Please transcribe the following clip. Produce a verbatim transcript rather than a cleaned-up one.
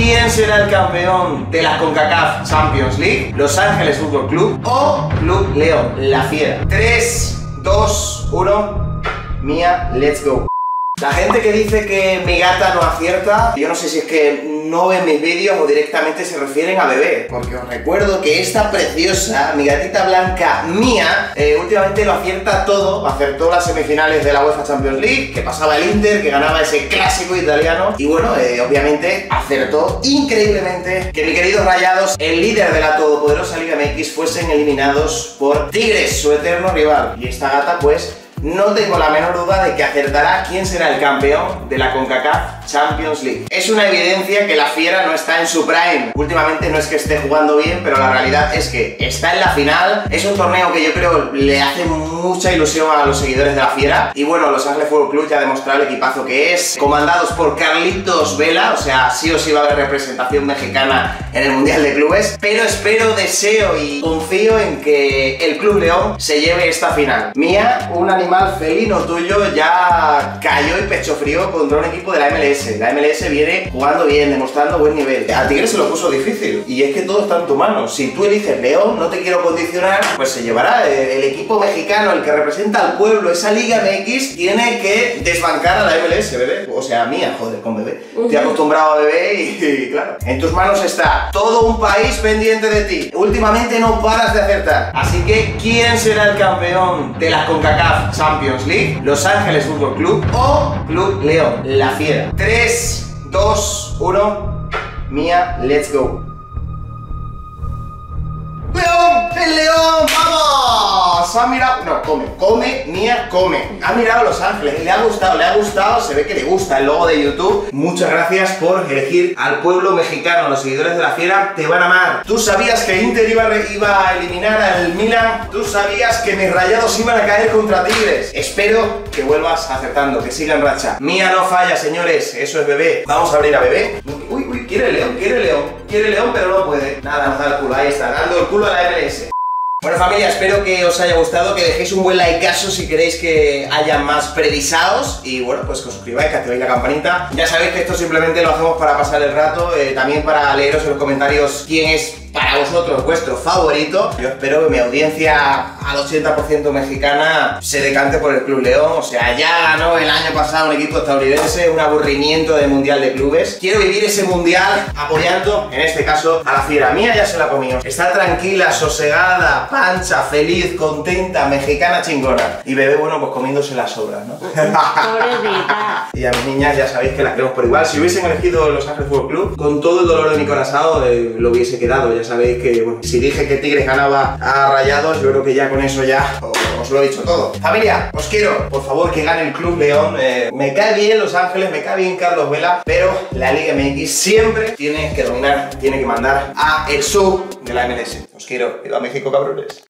¿quién será el campeón de la CONCACAF Champions League? ¿Los Ángeles Fútbol Club o Club León, la Fiera? tres, dos, uno, Mía, let's go. La gente que dice que mi gata no acierta, yo no sé si es que no ven mis vídeos o directamente se refieren a Bebé, porque os recuerdo que esta preciosa, mi gatita blanca Mía, eh, últimamente lo acierta todo. Acertó las semifinales de la UEFA Champions League, que pasaba el Inter, que ganaba ese clásico italiano, y bueno, eh, obviamente acertó increíblemente que mi queridos Rayados, el líder de la todopoderosa Liga M X, fuesen eliminados por Tigres, su eterno rival. Y esta gata pues no tengo la menor duda de que acertará quién será el campeón de la CONCACAF Champions League. Es una evidencia que la Fiera no está en su prime. Últimamente no es que esté jugando bien, pero la realidad es que está en la final. Es un torneo que yo creo le hace mucha ilusión a los seguidores de la Fiera. Y bueno, Los Ángeles Fútbol Club ya ha demostrado el equipazo que es, comandados por Carlitos Vela, o sea, sí o sí va a haber representación mexicana en el Mundial de Clubes. Pero espero, deseo y confío en que el Club León se lleve esta final. Mía, un animal felino tuyo, ya cayó y pecho frío contra un equipo de la M L S. La M L S viene jugando bien, demostrando buen nivel. A Tigres se lo puso difícil y es que todo está en tu mano. Si tú eliges León, no te quiero condicionar, pues se llevará. El equipo mexicano, el que representa al pueblo, esa Liga M X, tiene que desbancar a la M L S, Bebé. O sea, Mía, joder, con Bebé. Uh-huh. Te he acostumbrado a Bebé y, y claro, en tus manos está todo un país pendiente de ti. Últimamente no paras de acertar. Así que, ¿quién será el campeón de la CONCACAF Champions League? ¿Los Ángeles Fútbol Club o Club León, la Fiera? tres, dos, uno, Mía, let's go. ¡León! ¡El León! ¡Vamos! Ha mirado... No, come, come, Mía, come. Ha mirado a Los Ángeles, le ha gustado, le ha gustado, se ve que le gusta el logo de YouTube. Muchas gracias por elegir al pueblo mexicano. Los seguidores de la Fiera te van a amar. ¿Tú sabías que Inter iba a, iba a eliminar al Milan? ¿Tú sabías que mis Rayados iban a caer contra Tigres? Espero que vuelvas acertando, que siga en racha. Mía no falla, señores, eso es Bebé. Vamos a abrir a Bebé. Uy, uy, quiere León, quiere León. Quiere León, pero no puede. Nada, nos da el culo, ahí está, dando el culo a la M L S. Bueno, familia, espero que os haya gustado, que dejéis un buen likeazo si queréis que haya más previsados y bueno, pues que os suscribáis, que activéis la campanita. Ya sabéis que esto simplemente lo hacemos para pasar el rato, eh, también para leeros en los comentarios quién es para vosotros vuestro favorito. Yo espero que mi audiencia al ochenta por ciento mexicana se decante por el Club León. O sea, ya ganó el año pasado un equipo estadounidense, un aburrimiento de Mundial de Clubes. Quiero vivir ese Mundial apoyando, en este caso, a la Fiera. Mía ya se la comió. Está tranquila, sosegada, pancha, feliz, contenta, mexicana chingona. Y Bebé, bueno, pues comiéndose las sobras, ¿no? Pobrecita. Y a mis niñas ya sabéis que las queremos por igual. Si hubiesen elegido Los Ángeles Fútbol Club, con todo el dolor de mi corazón, eh, lo hubiese quedado. Ya sabéis que, bueno, si dije que Tigres ganaba a Rayados, yo creo que ya con eso ya os lo he dicho todo. Familia, os quiero, por favor, que gane el Club León. Eh, me cae bien Los Ángeles, me cae bien Carlos Vela, pero la Liga M X siempre tiene que dominar, tiene que mandar a el sub de la M L S. Os quiero, viva México, cabrones.